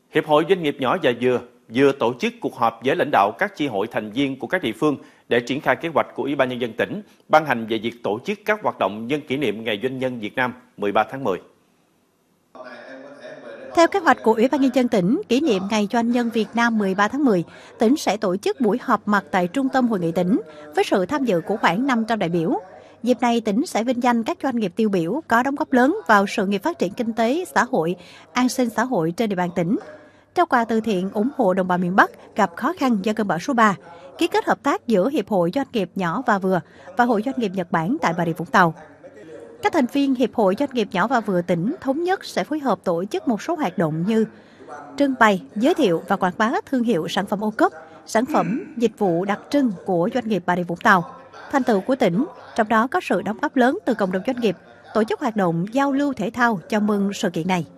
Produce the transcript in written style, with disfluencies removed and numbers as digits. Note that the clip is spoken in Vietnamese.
Hiệp hội Doanh nghiệp nhỏ và vừa tổ chức cuộc họp với lãnh đạo các chi hội thành viên của các địa phương để triển khai kế hoạch của Ủy ban Nhân dân tỉnh ban hành về việc tổ chức các hoạt động nhân kỷ niệm Ngày Doanh nhân Việt Nam 13 tháng 10. Theo kế hoạch của Ủy ban Nhân dân tỉnh, kỷ niệm Ngày Doanh nhân Việt Nam 13 tháng 10, tỉnh sẽ tổ chức buổi họp mặt tại Trung tâm Hội nghị tỉnh với sự tham dự của khoảng 500 đại biểu. Dịp này, tỉnh sẽ vinh danh các doanh nghiệp tiêu biểu có đóng góp lớn vào sự nghiệp phát triển kinh tế, xã hội, an sinh xã hội trên địa bàn tỉnh. Trao quà từ thiện ủng hộ đồng bào miền Bắc gặp khó khăn do cơn bão số 3, ký kết hợp tác giữa Hiệp hội Doanh nghiệp nhỏ và vừa và Hội Doanh nghiệp Nhật Bản tại Bà Rịa Vũng Tàu. Các thành viên Hiệp hội Doanh nghiệp nhỏ và vừa tỉnh thống nhất sẽ phối hợp tổ chức một số hoạt động như trưng bày, giới thiệu và quảng bá thương hiệu sản phẩm ô cốp, sản phẩm, dịch vụ đặc trưng của doanh nghiệp Bà Rịa Vũng Tàu, thành tựu của tỉnh, trong đó có sự đóng góp lớn từ cộng đồng doanh nghiệp, tổ chức hoạt động giao lưu thể thao chào mừng sự kiện này.